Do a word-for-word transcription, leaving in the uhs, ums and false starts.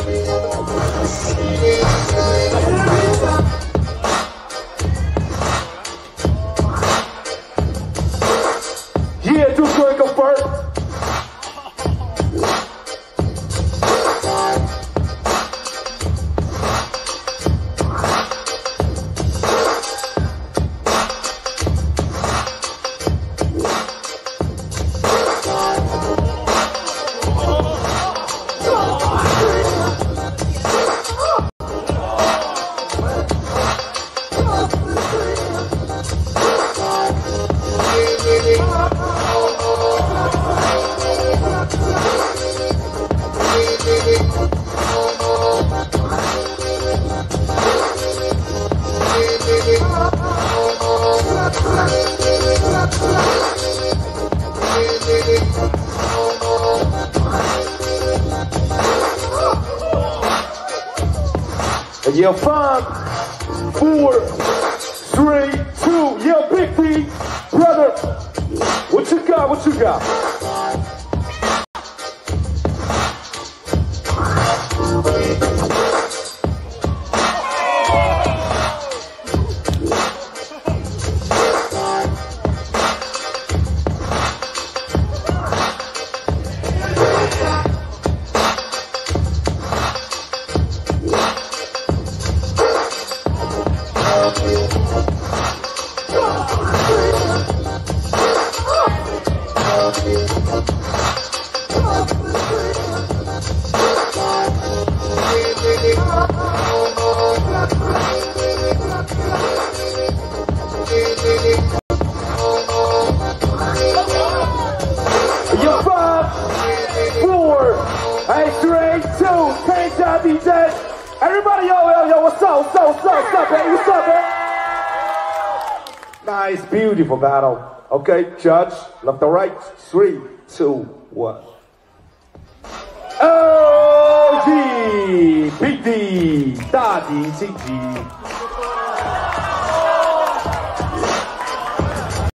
Yeah, Dokyun go first. Yeah, five, four, three, two, yeah, Big D, brother, what you got, what you got? Yo, five, four, eight, three, two, ten, job, D J. Everybody, yo, yo, yo, what's up, what's up, what's up, what's up, baby, what's up, man? Nice, beautiful battle. Okay, judge, left or right, three, two, one. O G， Big D，大迪晋级。